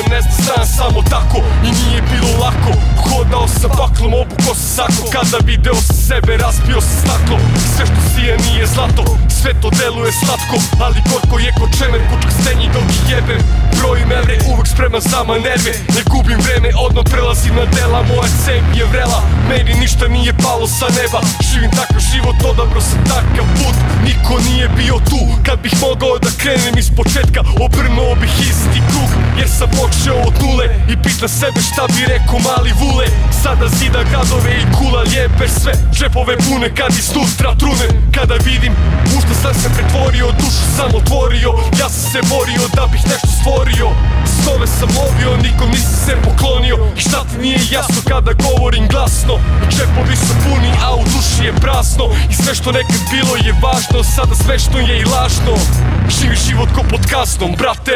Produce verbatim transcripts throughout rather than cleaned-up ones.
ne zna, znam samo tako i nije bilo lako. Hodao sa baklom, obuko sa sako, kada video sa sebe razbio se staklo. Sve što sija nije zlato, sve to deluje slatko, ali gorko je ko čemer, kučak stenji dok jebem. Brojim evre, uvek spreman za manevre, ne gubim vreme, odmah prelazim na dela. Moja cev je vrela, meni ništa nije palo sa neba. Živim takav život, odabro sam takav put. Niko nije bio tu, kad bih mogao da krenem iz početka, obrnuo bih isti krug. Jer sam počeo od nule i pitam sebe šta bi rekao mali Vule. Sada zida gradove i kula lijepe sve, džepove pune kad iznutra trunem. Kada vidim u šta sam se pretvorio, dušu sam otvorio, ja sam se borio da bih nešto stvorio. Snove sam lovio, nikom nisam se poklonio. I šta ti nije jasno kada govorim glasno? Džepovi su puni, a u duši je prazno. I sve što nekad bilo je važno, sada smešno je i lažno. Živi život ko pod kaznom, brate.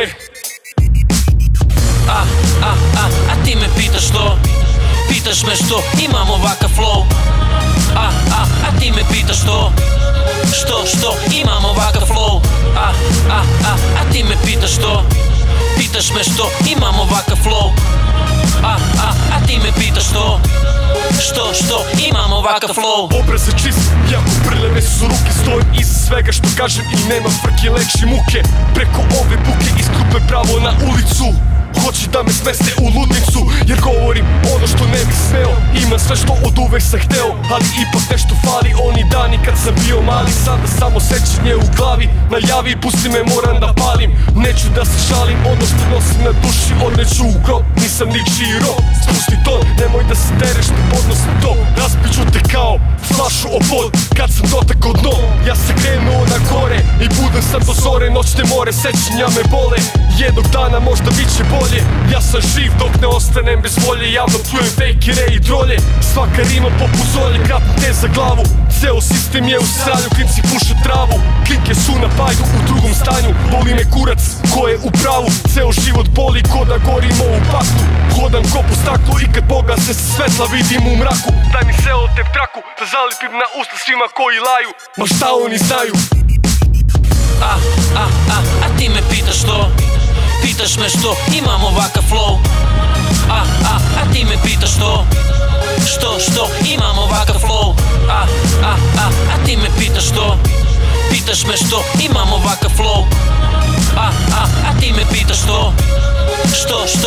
A, a, a, a ti me pitaš što? Pitaš me što imam ovakav flow. A, a, a ti me pitaš što? Što, što imam ovakav flow. A, a, a, a ti me pitaš što? Pitaš me što imam ovakav flow. A, a, a ti me pitaš što? Što, što imam ovakav flow. Obraz je čist, jako prljave su ruke, stojim iza svega što kažem i nema frke, leči muke. Preko ove buke iz klupe pravo na ulicu. Hoće da me smeste u ludnicu, jer govorim ono što ne bih smeo. Imam sve što od uvek sam hteo, ali ipak nešto fali. Oni dani kad sam bio mali, sada samo sećanje u glavi. Najavi, pusti me, moram da palim. Neću da se šalim, ono što nosim na duši odneću u grob. Nisam ničiji rob, spusti ton, nemoj da se dereš, ne podnosim to. Razbiću te kao flašu o vod, kad sam dotakao dno. Ja sam krenuo na gore i budem sam do zore. Noćne more, sećanja me bole, jednog dana možda bit će bolje. Ja sam živ dok ne ostanem bez volje, javno plujem fejkire i drolje. Svaka rima poput zolje, krapim te za glavu. Ceo sistem je u sranju, klinci puše travu. Klinke su na pajdu u drugom stanju, boli me kurac ko je u pravu. Ceo život boli ko da gorimo u paktu. Hodam ko po staklu i kad Boga se svetla vidim u mraku. Daj mi selo te traku, da zalipim na usta svima koji laju. Ma šta oni znaju? A, a, a, a ti me pitaš što? Pitaš me što imam ovakav flow. A, a, a ti me pitaš što? Što, što imam ovakav flow. A, a, a, a ti me pitaš što? Pitaš me što imam ovakav flow. A, a, a ti me pitaš što? Što, što